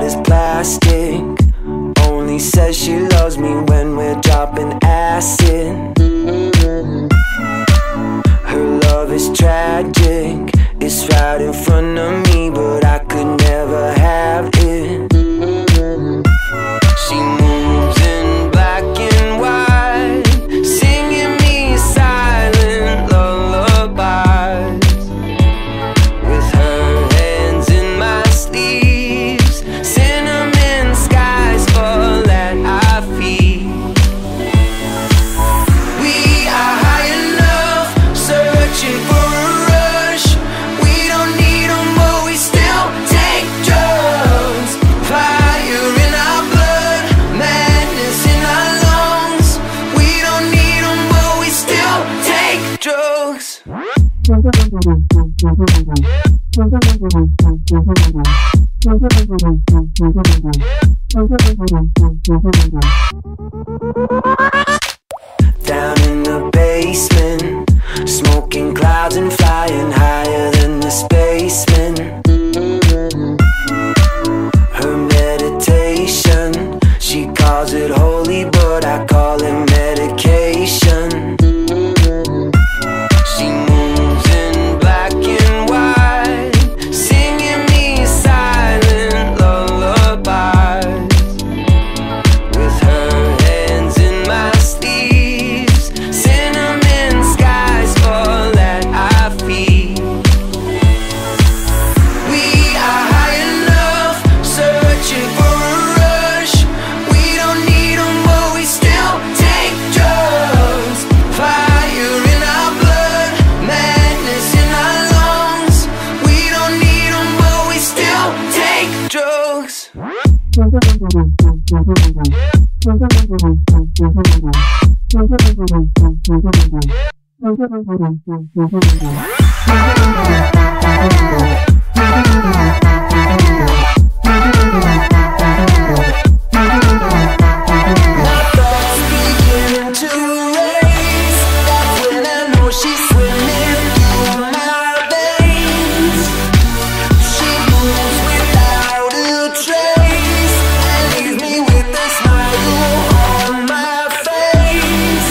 as plastic. Only says she loves me when we're dropping acid. Her love is tragic. It's right in front of me, but I could never have it. She moves in black and white, singing me silent lullabies. With her hands in my sleeves, cinnamon skies fall at our feet. We are high enough, searching for a rush. We don't need them, but we still take drugs. Fire in our blood, madness in our lungs. We don't need them, but we still take drugs. Down in the basement, smoking clouds and flying higher than the spaceman. Her meditation, she calls it holy, but I call it medication. She moves in black and white, singing me silent lullabies. With her hands in my sleeves, cinnamon skies fall at our feet. We are high enough, searching for a rush. We don't need them, but we still take drugs. Fire in our blood, madness in our lungs. We don't need them, but we still take drugs. My thoughts begin to race. That's when I know she's swimming through my veins. She moves without a trace and leaves me with a smile on my face.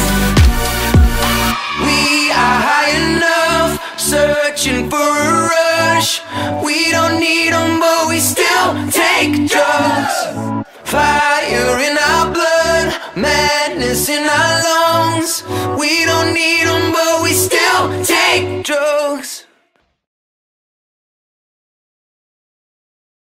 We are high enough, searching for a rush. We don't need them, but we still take drugs. Fire in our blood, madness in our lungs. We don't need them, but we still take drugs.